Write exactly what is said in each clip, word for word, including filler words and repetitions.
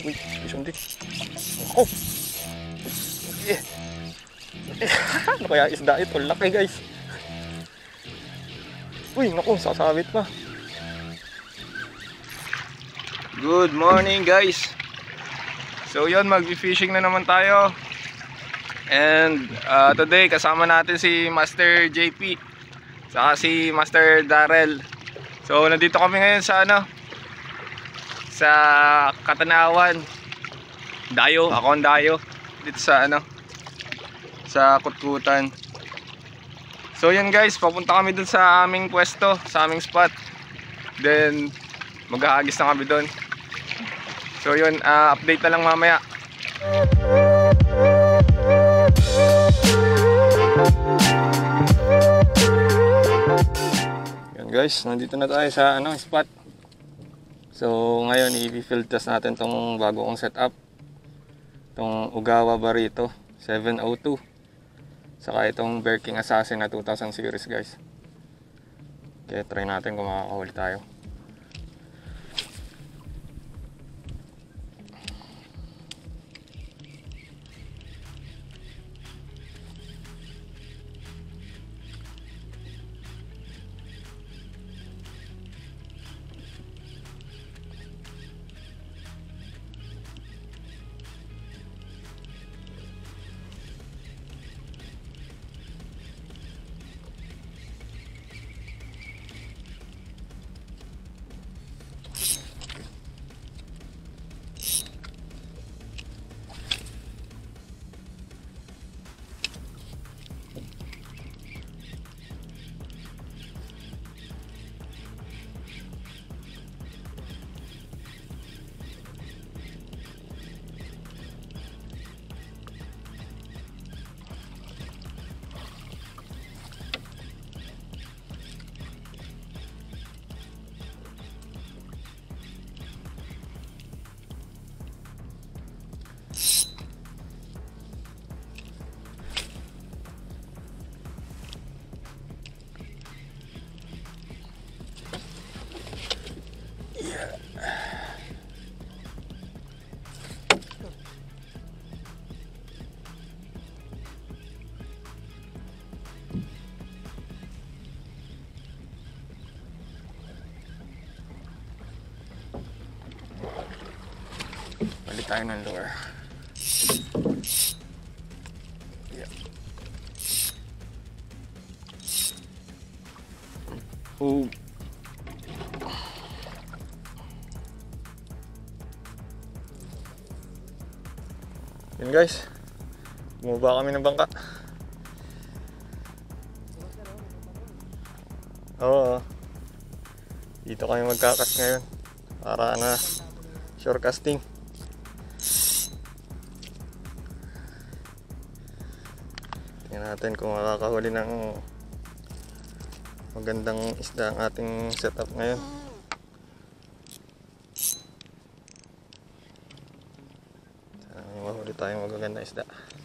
Uy, isang din. Oh! Eh. Ano kaya isda ito? Laki guys. Uy, naku, sasabit pa. Good morning guys. So yun, mag-fishing na naman tayo. And uh, today kasama natin si Master J P saka si Master Darrell. So nandito kami ngayon sa ano, sa Katanawan. Dayo, ako ang dayo dito sa ano, sa Kutkutan. So yan guys, papunta kami dun sa aming pwesto, sa aming spot. Then maghahagis na kami dun. So yun, uh, update na lang mamaya. Yan guys, nandito na tayo sa ano, spot. So ngayon i-field test natin tong bago kong setup, tong Ogawa Barito seven oh two, saka itong Bear King Assassin na two thousand series guys. Okay, try natin kung makakahuli tayo. Balik tayo ng lure. Yeah. Oh. Yun guys, bumaba kami ng bangka. Oo, dito kami magkakas ngayon para na shore casting. Tingnan natin kung makakahuli ng magandang isda ang ating setup ngayon. Mahuli tayong magaganda isda.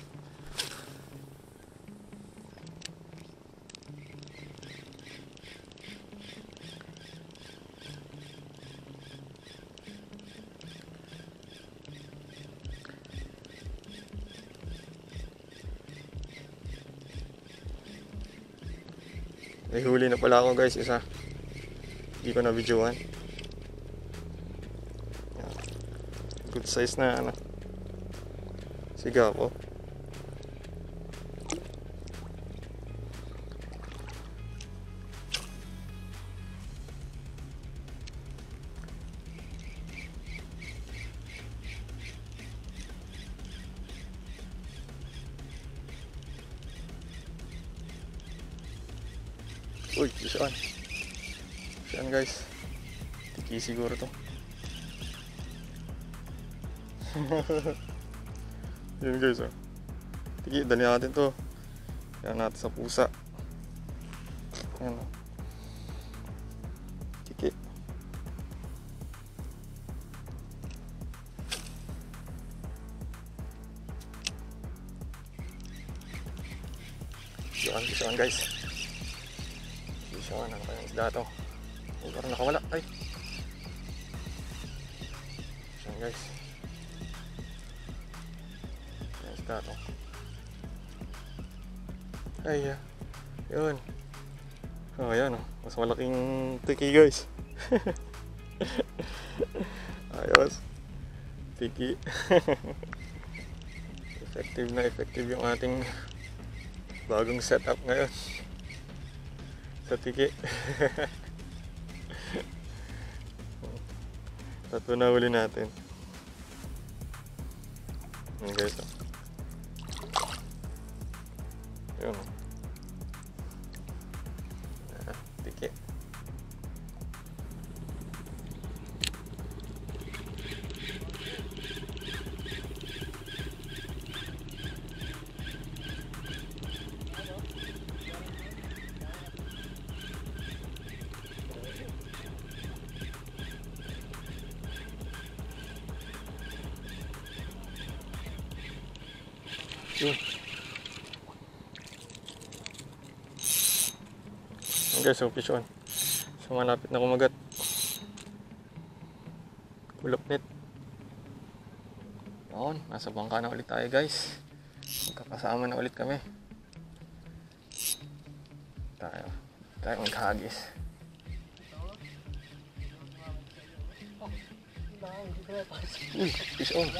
May huli na pala ako guys, isa. Hindi ko na videoan. Good size na ano, siga po. Uy, saan? Saan guys? Tiki siguro to. Yun guys, oh. Tiki, dali natin to. Yan natin sa pusa. Yan, oh. Tiki. Yan, saan guys? Saan, ano kayang isda to? Ay, parang nakawala. Ay. Saan guys? isda to. Ay, ah. Yun. Oh, ayan oh. Mas malaking tiki guys. Ayos. Tiki. Effective na effective yung ating bagong setup ngayon sa tiki. Tatlo na huli natin. Ayan guys oh. Yun oh. Ah, tiki. Yun. Okay, so fish on. So malapit na kumagat. Kulapnit. Yun, nasa bangka na ulit tayo guys. Magkakasama na ulit kami. Tayo. Tayo maghagis. Uy, fish on.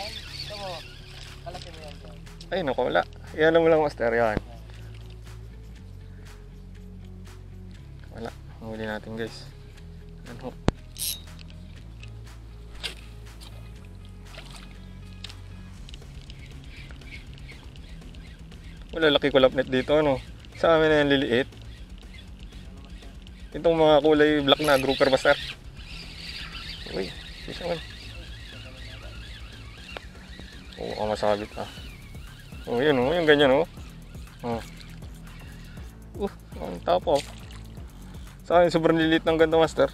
Ay, naku, wala. Iyan mo lang, master. Yan. Wala. Huli natin, guys. Ano? Wala, laki kulapnet dito, ano? Sa amin na yan liliit. Itong mga kulay black na grouper, master. Uy, fish on. Oo, oh, masabit ah. Oh, yun oh, yung ganyan oh. Oh. Uh, on top oh. Sa akin, sobrang lilit ng ganda, master.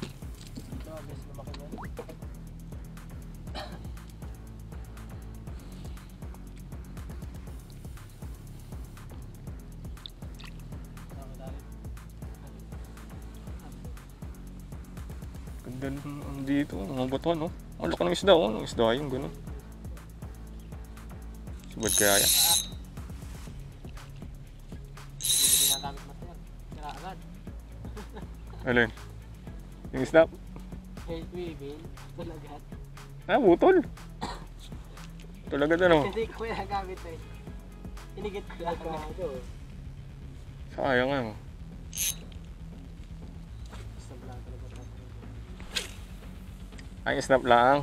Ganda dito, mga butuan oh. Ang laki ng isda oh, ng isda yung gano'n. Subad kaya yan. Alin? Yung isda? Ah, butol. Talaga ano? Hindi ko nagamit eh. Inigit ko lang. Sayang nga. Ay, snap lang.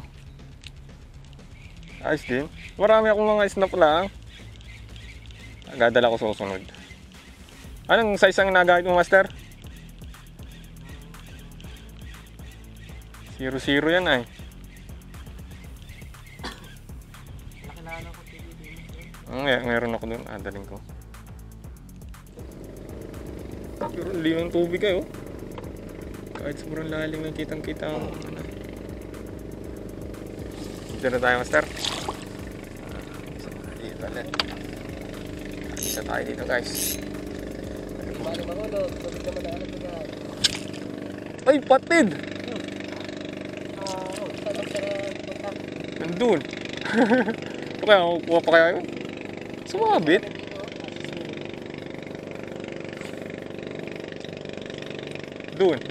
Ayos din. Marami akong mga snap lang. Gadala ko susunod. Anong size ang nagagamit mo, master? Zero zero yan ay. Nakilala ko T V din. May, meron ako doon. Ah, daling ko. Pero liwang tubig kayo. Kahit sobrang lalim ay kitang-kita ang ano. Dito na tayo, master. Dito ulit. Isa tayo dito, guys. Paano marunod? Tubig naman na alam nila. Ay, patid! Ah, oh, sarap sarap. Nandun. Ito kaya, kuha pa kaya yun? Sumabit. Doon.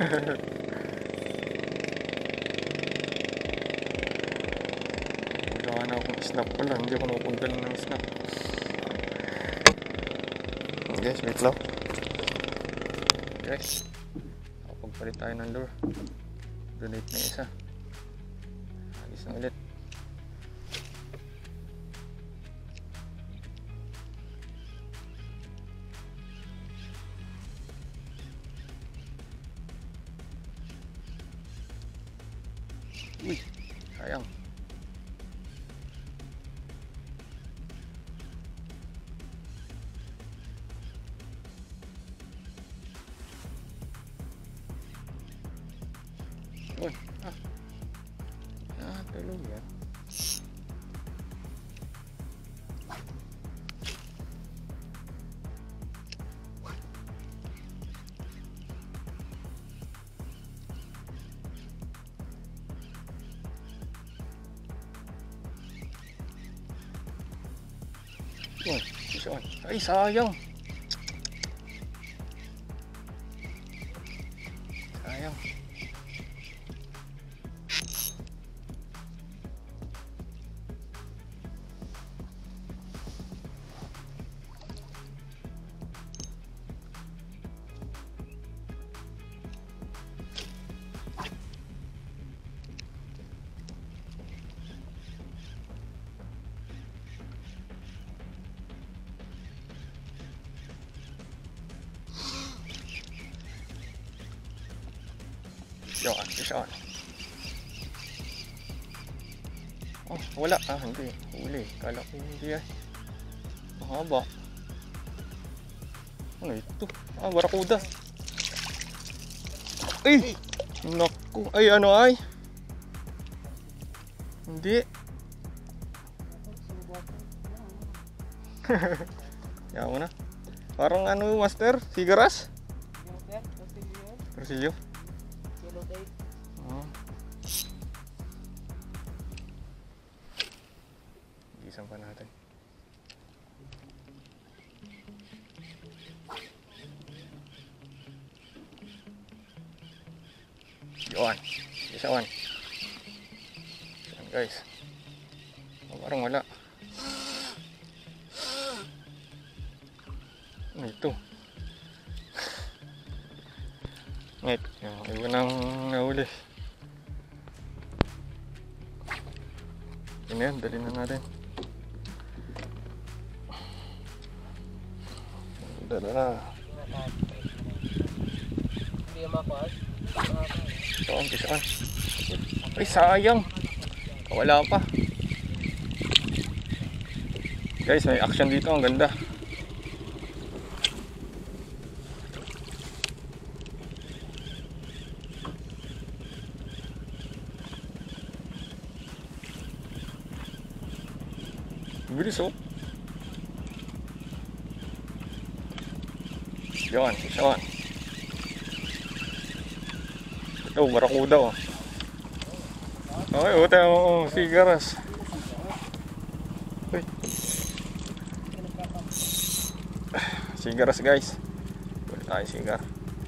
Wala na akong snap pala. Hindi ako napunta ng snap. Guys, wait lang. Guys, nakapagpalit tayo ng lure. Donate na isa. Agis na ulit. Uy, sayang. Uy, ah. Ah, tulog yan. Yun, fish on. Ay, sayang. Sayang. Yun, fish on. Oh, wala. Ah, hindi. Huli. Kala ko hindi ah. Mahaba. Ano ito? Ah, barakuda. Ay! Naku. Ay, ano ay? Hindi. Kaya mo na. Parang ano, master? Sigaras? Persilyo. Oh. Isan pa natin. Yun. Isawan. Yan guys. Oh, parang wala. Ano ito? Wait. Yung iba nang nahuli. Yun yan. Dali na natin. Dala na. Hindi yung makuha. Ito, pisakan. Ay, sayang. Wala pa. Guys, may action dito. Ang ganda. Bilis oh. Yun, yun. Ito, barakuda oh. Okay, ito oh, sigaras. Uy. Sigaras guys. Wala tayo sigar.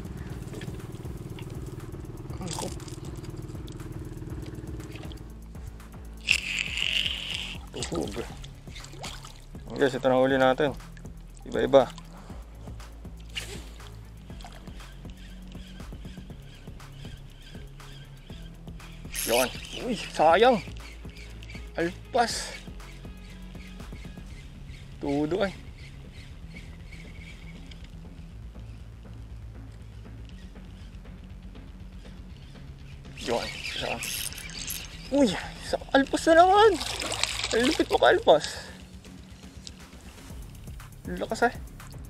Tuhog. Guys, ito na huli natin. Iba-iba. Yun. Uy, sayang. Alpas. Tudo ay. Yun. Sayang. Uy, sa alpas na naman. Ay, lupit mo ka alpas. Lakas eh.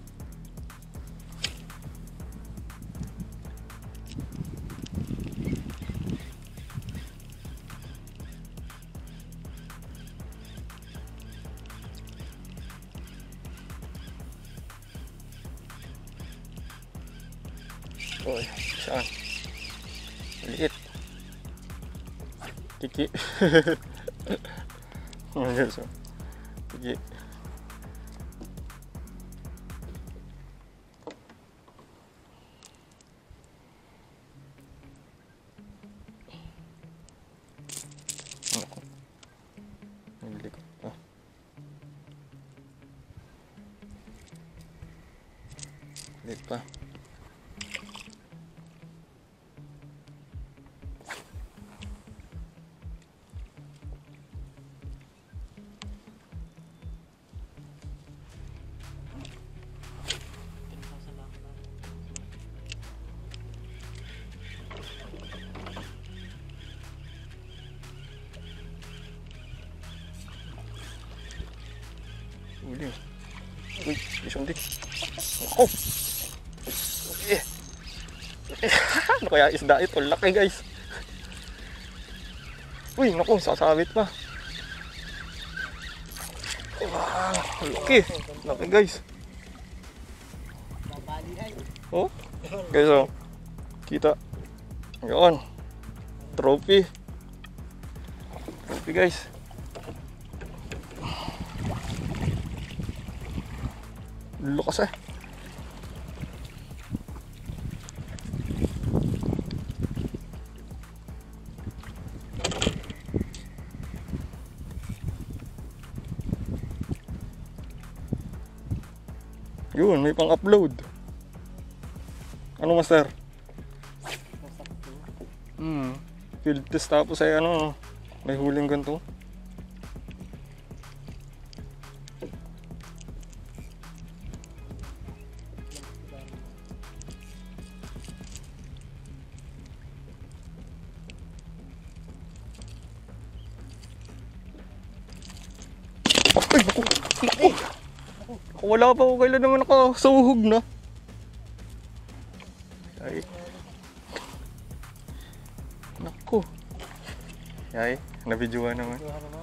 Uy, saan? Liit. Tiki. Oh, guys. Tiki. Liit pa. Uli. Uy, isang dik. Ako! Eh. Ano kaya isda ito? Laki guys. Uy, naku, sasabit pa. Wow, laki. Laki guys. Oh, guys oh. Kita. Yun. Trophy. Trophy guys. Lukas eh. Yun, may pang-upload. Ano, master? Hmm, field test tapos ay ano, may huling ganito. Ay, naku, naku. Wala pa ako, kailan naman ako suhog na. Ay. Naku. Ay, nabidyoan naman.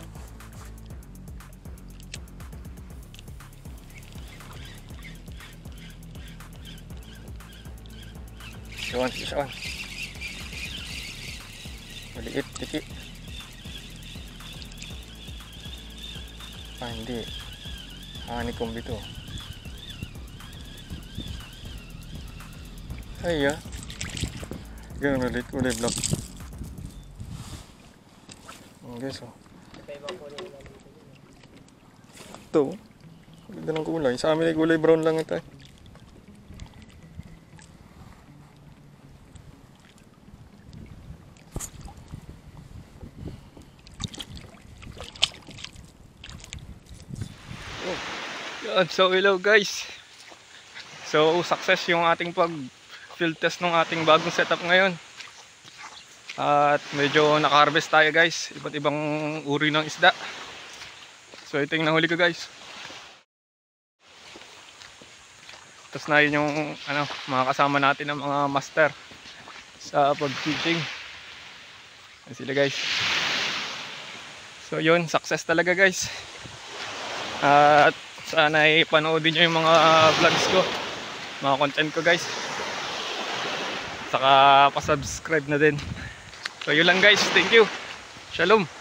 Siwan, siwan. Maliit, tiki. Ah, hindi. Honeycomb ito. Ay, ah. Ganun ulit, kulay black. Ang guys, oh. Ito. Ganda ng kulay. Sa amin ay kulay brown lang ito. Yan, so hello guys. So success yung ating pag field test ng ating bagong setup ngayon. At medyo naka-harvest tayo guys, iba't ibang uri ng isda. So ito yung nahuli ko guys. Tapos na yun yung ano, mga kasama natin ng mga master sa pag-fishing. Yan sila guys. So yun, success talaga guys. At sana ay panoodin nyo yung mga vlogs ko, mga content ko guys. Saka pa-subscribe na din. So yun lang guys, thank you. Shalom.